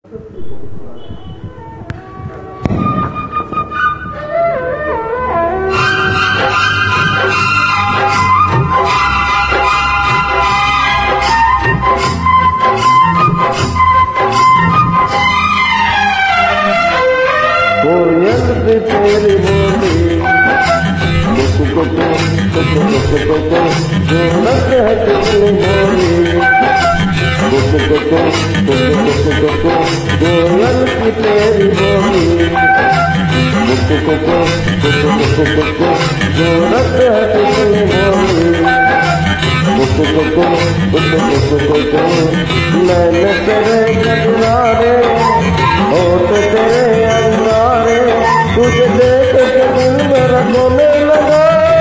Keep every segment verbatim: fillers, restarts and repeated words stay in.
कोयल भी तेरी बोली कुकु कुकु कुकु कुकु कुकु जोड़त है कितनी बोली कुकु कुकु कुकु कुकु कुकु कोयल भी तेरी बोली कुकु कुकु कुकु कुकु कुकु जोड़त है कितनी बोली कुकु कुकु कुकु कुकु कुकु मैंने तेरे किनारे होठ तेरे अंगारे तुझे देख के दिल मेरा रोने लगा।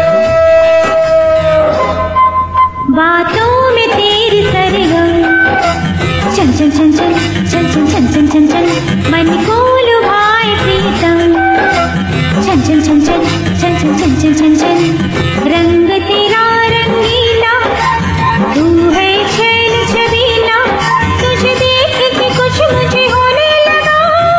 बातों में तेरी सरगम चल चल चल चल चल चल चल चल चल चल मन को लुभाए प्रीतम चल चल चल चल चल चल चल चल चल चल रंग तेरा रंगीला तू है छैल छबीला तुझे देख के कुछ मुझे होने लगा।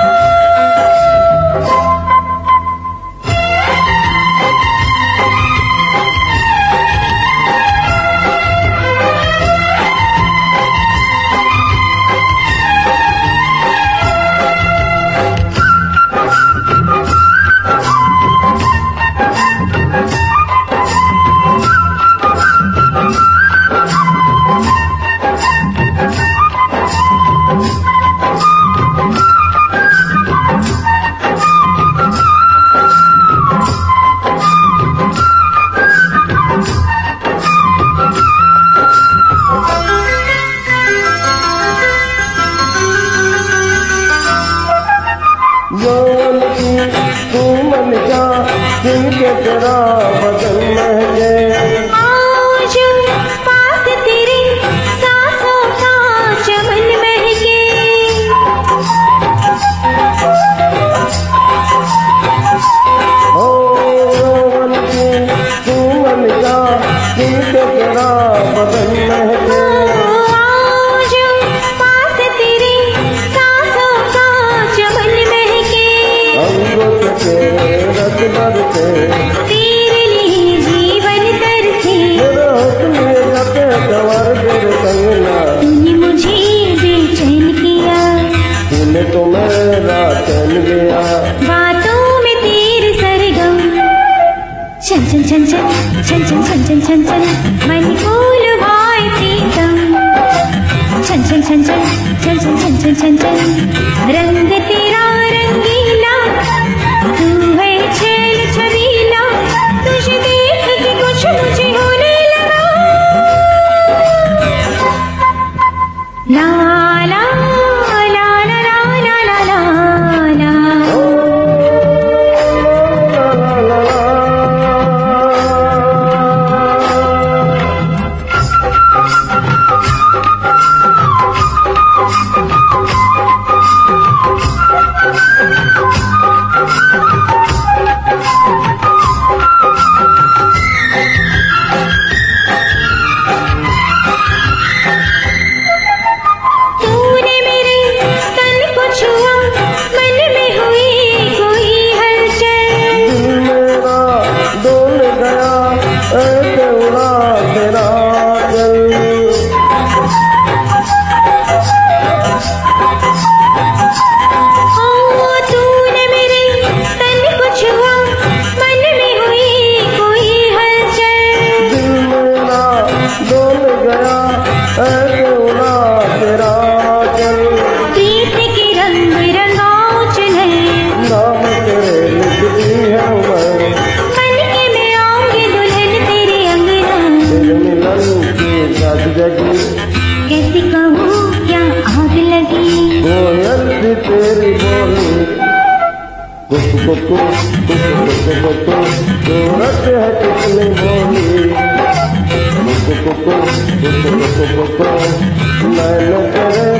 यौवन की तू मन जा जिनके तेरा बदन महके आज पास तेरे सांसों का चमन महके ओ यौवन की तू मन जा जिनके तेरा बदन महके आज पास तेरे सांसों का चमन महके अंगों से रस बरसे तेरे लिए जीवन तरसे मेरा हुस्न जते सवर तेरे संगना तूने मुझे बेचैन किया तूने तो मेरा चैन लिया। बातों में तेरे सरगम चल चल चल चल चल चल चल चल चल चल मन को लुभाए प्रीतम चल चल चल चल चल चल चल चल चल चल रंग तेरा रंगीला तू है छैल छबीला तुझे देख के कुछ मुझे होने लगा। ला ला ला ला ला ला ला ला ला तूने मेरे तन को छुआ मन में हुई कोई हलचल दिल मेरा डोल गया ऐसे उड़ा तेरा दिल ओ तूने मेरे तन को छुआ मन में हुई कोई हलचल दिल मेरा डोल गया ऐसे उड़ा तेरा दिल प्रीत के रंग रंगाओ चले नाम तेरे लिख दी है उम्र बन के मैं आऊंगी दुल्हन तेरे अंगना तेरे मिलन की साथ जगी कैसी कहूँ क्या आग लगी कोयल भी तेरी बोली कुकु कुकु कुकु कुकु कुकु जोड़त है कितनी बोली कुकु कुकु कुकु कुकु कुकु मैंने तेरे